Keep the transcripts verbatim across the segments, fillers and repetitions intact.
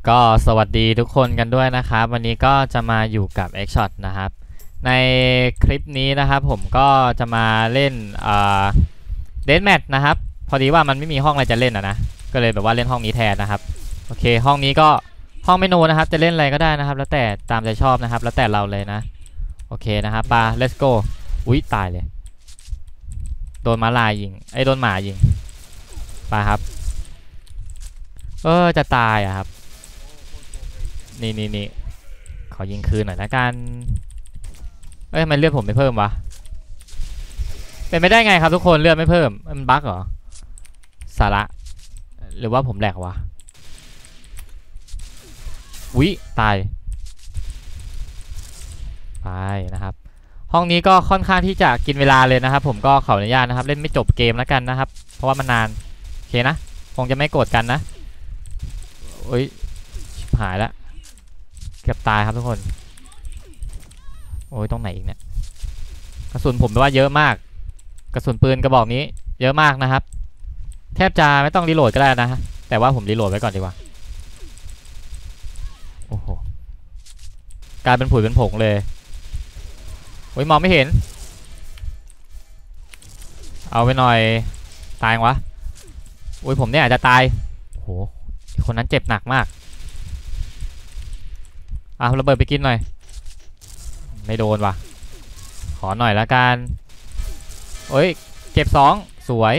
ก็สวัสดีทุกคนกันด้วยนะครับวันนี้ก็จะมาอยู่กับ Xshot นะครับในคลิปนี้นะครับผมก็จะมาเล่นเอ่อเดธแมทนะครับพอดีว่ามันไม่มีห้องอะไรจะเล่นอะนะก็เลยแบบว่าเล่นห้องนี้แทนนะครับโอเคห้องนี้ก็ห้องเมนูนะครับจะเล่นอะไรก็ได้นะครับแล้วแต่ตามใจชอบนะครับแล้วแต่เราเลยนะโอเคนะครับปา let's go อุ้ยตายเลยโดนม้าลายยิงไอ้โดนหมายิงปาครับเออจะตายอะครับนี่นี่นี่ขอยิงคืนหน่อยละกันเอ้ยทำไมเลือดผมไม่เพิ่มวะเป็นไม่ได้ไงครับทุกคนเลือดไม่เพิ่มมันบั๊กเหรอสาระหรือว่าผมแหลกวะวิตายไปนะครับห้องนี้ก็ค่อนข้างที่จะกินเวลาเลยนะครับผมก็ขออนุญาตนะครับเล่นไม่จบเกมแล้วกันนะครับเพราะว่ามันนานโอเคนะคงจะไม่โกรธกันนะโอ้ยชิบหายแล้วเกือบตายครับทุกคนโอ้ยตรงไหนอีกเนี่ยกระสุนผมว่าเยอะมากกระสุนปืนกระบอกนี้เยอะมากนะครับแทบจะไม่ต้องรีโหลดก็ได้นะแต่ว่าผมรีโหลดไว้ก่อนดีกว่าโอ้โหกลายเป็นผุยเป็นผงเลยโอ้ยมองไม่เห็นเอาไปหน่อยตายวะโอ้ยผมเนี่ยอาจจะตายโอ้โหคนนั้นเจ็บหนักมากอ่ะระเบิดไปกินหน่อยไม่โดนวะขอหน่อยละกันโอ้ยเก็บสองสวย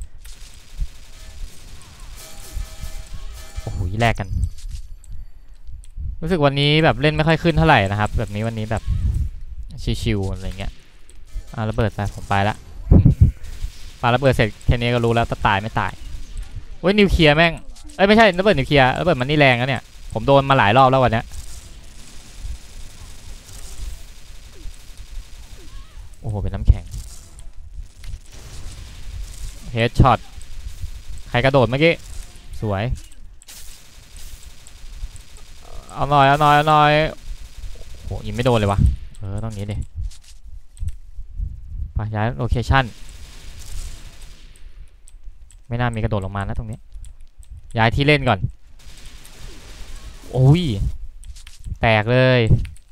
โอ้โหแลกกันรู้สึกวันนี้แบบเล่นไม่ค่อยขึ้นเท่าไหร่นะครับแบบนี้วันนี้แบบชิวๆอะไรเงี้ยอ่าระเบิดไปผมไปละปาระเบิดเสร็จแค่นี้ก็รู้แล้วจะตายไม่ตายเว้ยนิวเคลียร์แม่งเอ้ยไม่ใช่ระเบิดนิวเคลียร์ระเบิดมันนี่แรงนะเนี่ยผมโดนมาหลายรอบแล้ววันนี้โอ้โหเป็นน้ำแข็งเฮดช็อตใครกระโดดเมื่อกี้สวยเอาหน่อยเอาหน่อยเอาหน่อยโหยิงไม่โดนเลยวะเออต้องนี้ดิไปย้ายโลเคชั่นไม่น่ามีกระโดดลงมานะตรงนี้ย้ายที่เล่นก่อนโอ้ยแตกเลย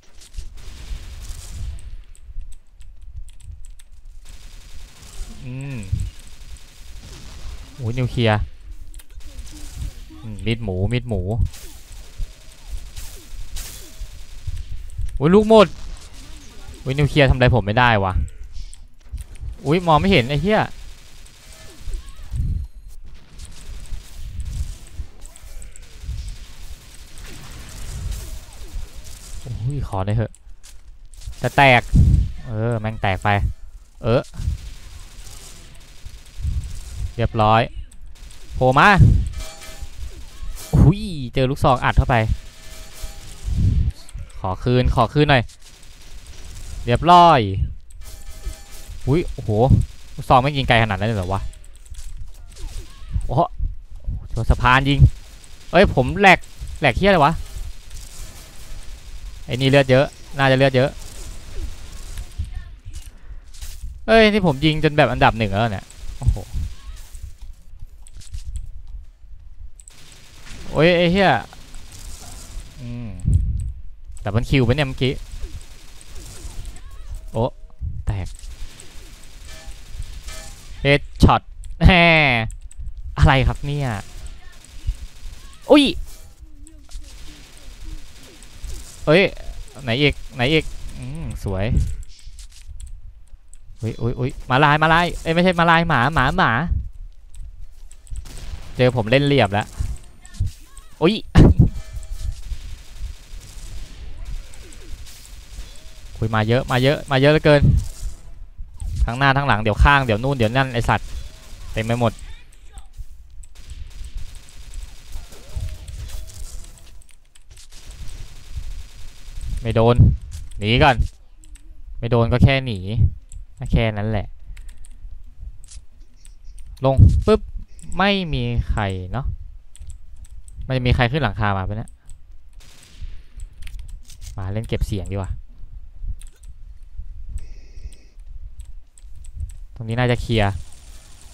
อืมโอ้ยนิวเคลียร์มิดหมูมิดหมูโอ้ยลูกหมดโอ้ยนิวเคลียร์ทำอะไรผมไม่ได้วะอุ้ยมองไม่เห็นไอ้เหี้ยโอ้ยขอได้เถอะจะแตกเออแม่งแตกไปเออเรียบร้อยโผล่มาอุ้ยเจอลูกซองอัดเข้าไปขอคืนขอคืนหน่อยเรียบร้อยอุ้ยโอ้โหลูกซองไม่ยิงไกลขนาดนั้นเลยเหรอวะโอ้โหโดนสะพานยิงเอ้ยผมแหลกแหลกเฮี้ยอะไรวะไอ้นี่เลือดเยอะน่าจะเลือดเยอะเอ้ยนี่ผมยิงจนแบบอันดับหนึ่งแล้วเนี่ยโอ้โหโอ้ยไอ้เหี้ยอืมแต่มันคิวไปเนี่ยเมื่อกี้โอ้แตกเฮดช็อตแหมอะไรครับเนี่ยอุ้ยเอ้ยไหนอีกไหนอีกอืมสวยอุ้ยอุ้ยอุ้ยมาลายมาลายเอ้ยไม่ใช่มาลายหมาหมาหมาเจอผมเล่นเรียบแล้วอุ้ยคุยมาเยอะมาเยอะมาเยอะเหลือเกินทั้งหน้าทั้งหลังเดี๋ยวข้างเดี๋ยวนู่นเดี๋ยวนั่นไอสัตว์เต็มไปหมดไม่โดนหนีก่อนไม่โดนก็แค่หนีแค่นั้นแหละลงปุ๊บไม่มีใครเนาะมันจะมีใครขึ้นหลังคามาปะเนี่ยมาเล่นเก็บเสียงดีกว่าตรงนี้น่าจะเคลียร์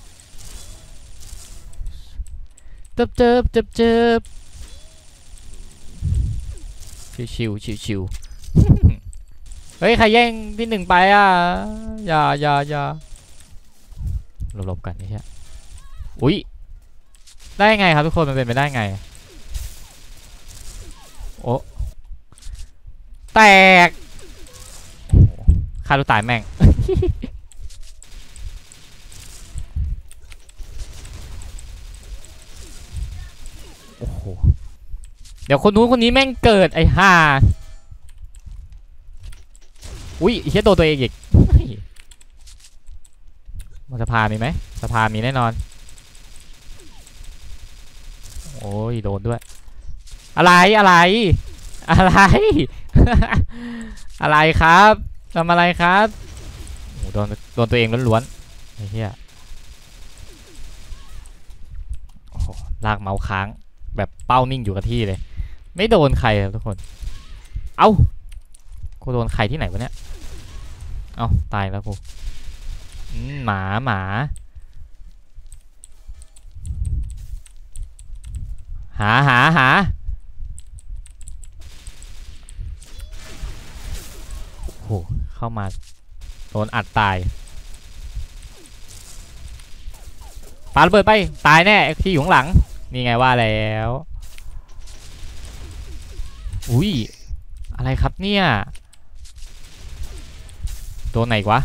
เจิบเจิบเจิบเจิบชิวชิวชิวเฮ้ยใครแย่งที่หนึ่งไปอ่ะอย่าอย่าอย่าหลบๆกันนี่ใช่อุ้ยได้ไงครับทุกคนมันเป็นไปได้ไงโอ้แตกฆ่าตัวตายแม่งโอ้โหเดี๋ยวคนนู้นคนนี้แม่งเกิดไอ้ห่าอุ้ยเฮียโดนตัวเองอีกมันสภามีไหมสภามีแน่นอนโอ้ยโดนด้วยอะไรอะไรอะไร อะไรครับทำอะไรครับโอ้โดนโดนตัวเองล้วนๆไอ้เหี้ยโอ้โหลากเมาส์ค้างแบบเป้านิ่งอยู่กับที่เลยไม่โดนใครครับทุกคนเอ้ากูโดนใครที่ไหนวะเนี่ยเอ้าตายแล้วกูหมาหมาหาหาหาโอ้โหเข้ามาโดนอัดตายปาระเบิดไปตายแน่ที่อยู่ข้างหลังนี่ไงว่าแล้วอุ้ยอะไรครับเนี่ยตัวไหนวะ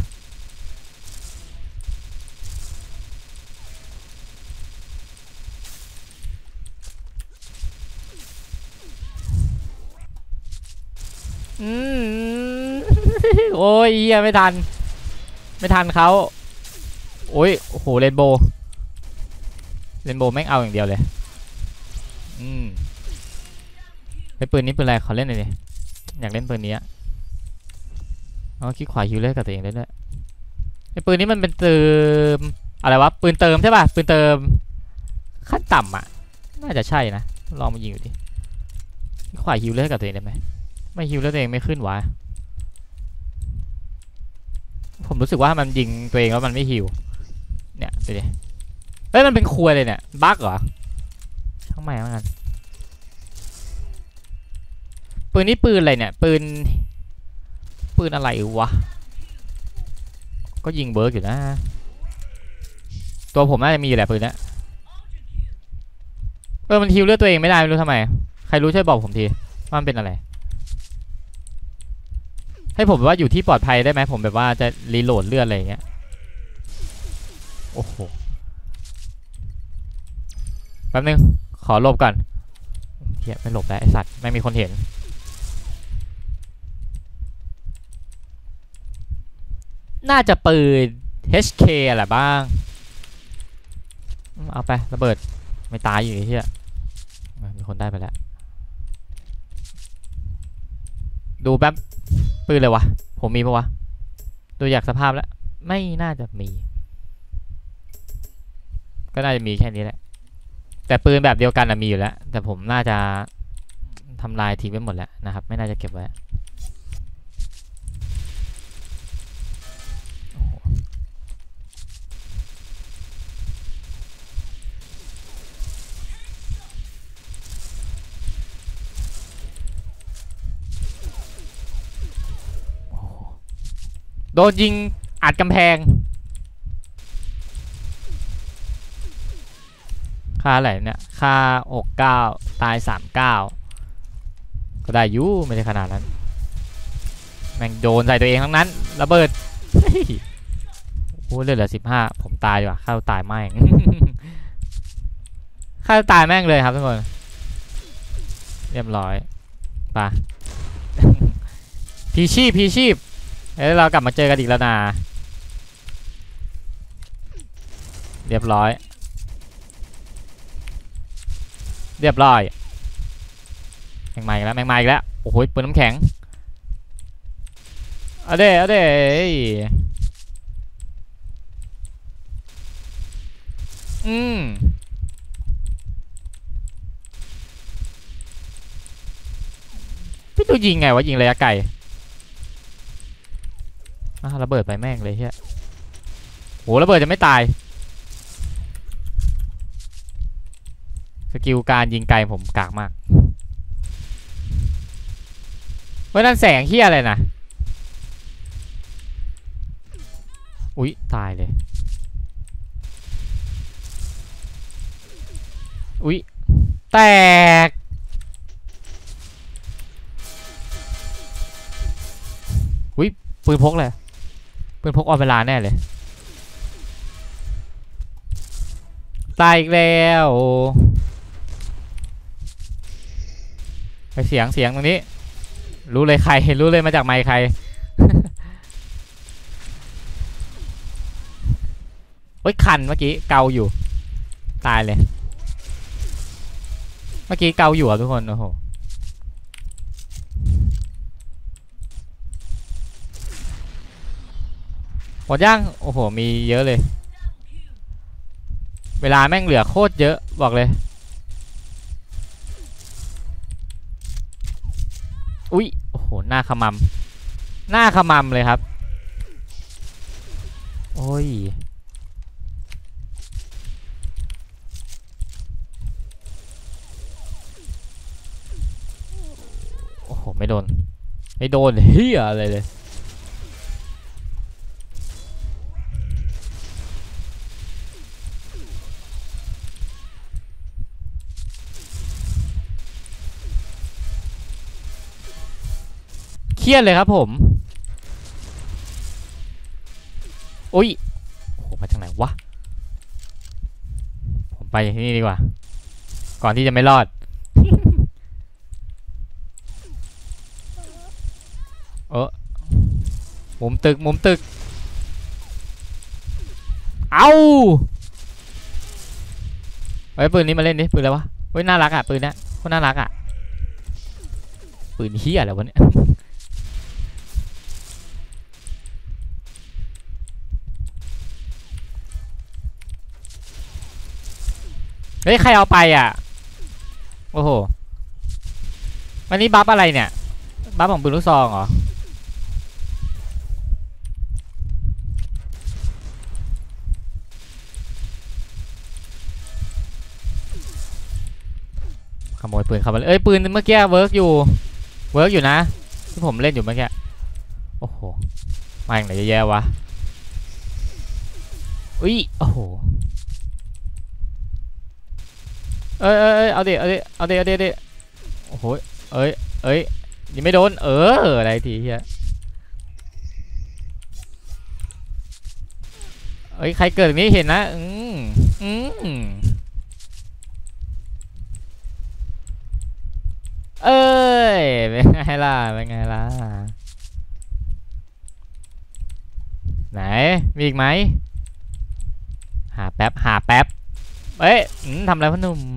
อืมโอ้ยเหี้ยไม่ทันไม่ทันเขาโอ้ยโอ้โหเรนโบว์เรนโบว์แม่งเอาอย่างเดียวเลยอืมไอ้ปืนนี้ปืนอะไรขอเล่นหน่อยดิอยากเล่นปืนนี้อ๋อคลิกขวาฮิวเลอร์กับตัวเองได้ด้วยไอ้ปืนนี้มันเป็นเติมอะไรวะปืนเติมใช่ป่ะปืนเติมขั้นต่ำอ่ะน่าจะใช่นะลองมายิงดูดิคลิกขวาฮิวเลอร์กับตัวเองได้ไหมไม่ฮิวเลอร์ตัวเองไม่ขึ้นวะผมรู้สึกว่ามันยิงตัวเองแล้วมันไม่ฮิวเนี่ยดูดิเฮ้ยมันเป็นครัวเลยเนี่ยบั๊กเหรอช่างไม่เหมือนกันปืนนี้ปืนอะไรเนี่ยปืนปืนอะไรวะก็ยิงเบิร์กอยู่นะตัวผมน่าจะมีอยู่แหละปืนนี้เออมันฮิวเลือดตัวเองไม่ได้ไม่รู้ทำไมใครรู้ช่วยบอกผมทีว่ามันเป็นอะไรให้ผมว่าอยู่ที่ปลอดภัยได้ไหมผมแบบว่าจะรีโหลดเลือดอะไรอย่างเงี้ยโอ้โหแป๊บนึงขอหลบก่อนเฮียไม่หลบแล้วไอสัตว์ไม่มีคนเห็นน่าจะปืน เอช เค อะไรบ้างเอาไประเบิดไม่ตายอยู่ไอ้เหี้ยมีคนได้ไปแล้วดูแป๊บปืนเลยวะผมมีปะวะดูจากสภาพแล้วไม่น่าจะมีก็น่าจะมีแค่นี้แหละแต่ปืนแบบเดียวกันมีอยู่แล้วแต่ผมน่าจะทำลายทิ้งไปหมดแล้วนะครับไม่น่าจะเก็บไว้โดนยิงอัดกำแพงค่าอะไรเนี่ยค่าหกเก้าตายสามเก้าก็ได้ยูไม่ได้ขนาดนั้นแม่งโดนใส่ตัวเองทั้งนั้นระเบิดโอ้เลือดเหลือสิบห้าผมตายว่ะข้าวตายแม่งข้าวตายแม่งเลยครับทุกคนเรียบร้อยไปพีชีพพีชีพแล้วเรากลับมาเจอกันอีกแล้วนะเรียบร้อยเรียบร้อยแมงมาอีกแล้วแมงมาอีกแล้วโอ้โหปืนน้ำแข็งเอาเด้เอาเด้อืมพี่ตัวยิงไงวะยิงระยะไกลระเบิดไปแม่งเลยเฮียโหระเบิดจะไม่ตายสกิลการยิงไกลผมกากมากเฮ้ยนั่นแสงเฮียอะไรนะอุ๊ยตายเลยอุ๊ยแตกอุ๊ยปืนพกเลยปืนพกออนเวลาแน่เลยตายอีกแล้วไปเสียงเสียงตรงนี้รู้เลยใครรู้เลยมาจากไมค์ใคร เฮ้ยคันเมื่อกี้เกาอยู่ตายเลยเมื่อกี้เกาอยู่อ่ะทุกคนโอ้โหหมดย่างโอ้โหมีเยอะเลยเวลาแม่งเหลือโคตรเยอะบอกเลยอุ๊ยโอ้โหหน้าขมำหน้าขมำเลยครับโอ้ยโอ้โหไม่โดนไม่โดนเฮียอะไรเลยเครียดเลยครับผมอุ้ยโอ้โหมาจากไหนวะผมไปที่นี่ดีกว่าก่อนที่จะไม่รอด เออมุมตึกมุมตึกเอาไอ้ปืนนี้มาเล่นดิปืนอะไรวะเฮ้ยน่ารักอ่ะปืนเนี้ยโคตรน่ารักอ่ะปืนเฮียอะไรวะเนี่ยเฮ้ยใครเอาไปอ่ะโอ้โหวันนี้บัฟอะไรเนี่ยบัฟของปืนลูกซองเหรอขโมยปืนเขาไปเอ้ยปืนเมื่อกี้เวิร์กอยู่เวิร์กอยู่นะที่ผมเล่นอยู่เมื่อกี้โอ้โหมาอย่างไหนจะแย่วะอุ้ยโอ้โหเอ้ยเอ้ยเอาดิเอาดิเอาดิเอาดิเอาดิโอ้โหเอ้ยเอ้ยยังไม่โดนเอออะไรทีเฮียเอ้ยใครเกิดตรงนี้เห็นนะอืมอืมเอ้ยเป็นไงล่ะเป็นไงล่ะไหนมีอีกไหมหาแป๊บหาแป๊บเอ้ยทำอะไรพ่อหนุ่ม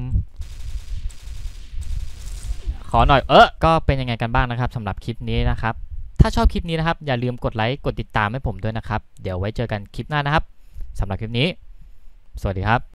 ขอหน่อยเออก็เป็นยังไงกันบ้างนะครับสำหรับคลิปนี้นะครับถ้าชอบคลิปนี้นะครับอย่าลืมกดไลค์กดติดตามให้ผมด้วยนะครับเดี๋ยวไว้เจอกันคลิปหน้านะครับสำหรับคลิปนี้สวัสดีครับ